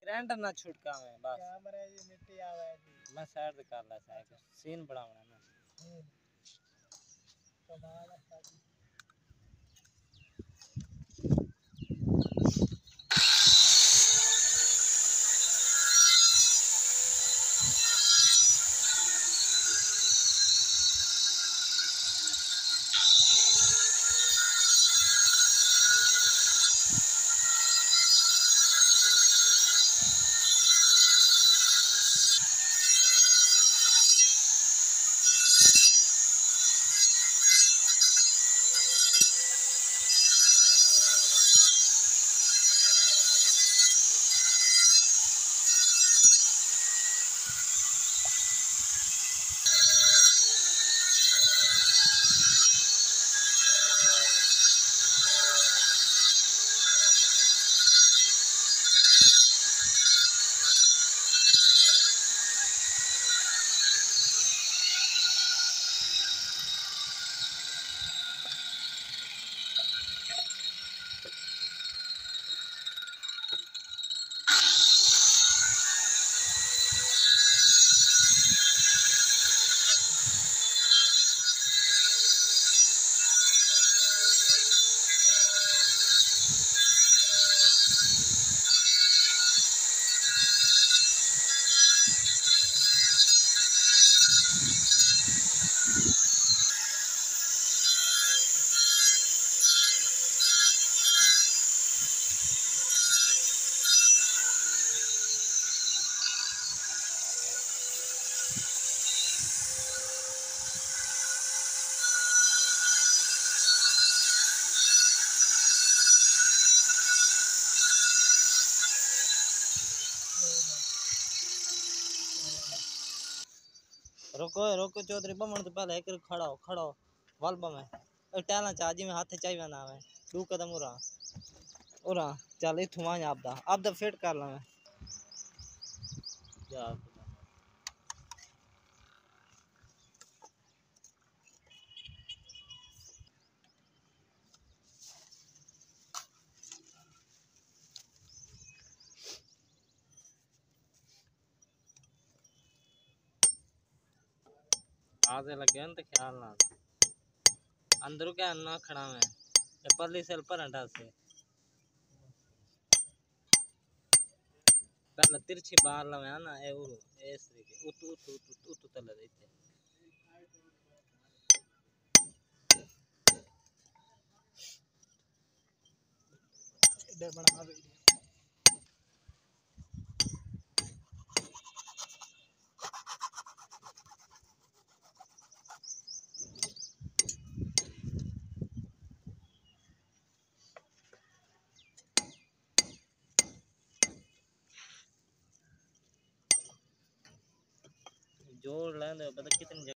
Rent ना छुटका में बस कैमरे जी मिट्टी आवे जी मैं साइड कर ला साइड सीन बनावना ना कमाल है जी। रोको रोको चौधरी बमन तो पहले एक खड़ा हो वालबा में टाला चाजी में हाथ चाहिए ना है 2 कदम उरा चल इथु वहां आप दा फिट कर ला मैं जा आगे लगे तो ख्याल ना अंदर क्या ना खड़ा में पल्ली सेल पर हटा से पहले तिरछी बाहर लवे ना ए उरु इस तरीके उत उत उत उत तले देते इधर बना वीडियो जोड़ लेंदे पता कितनी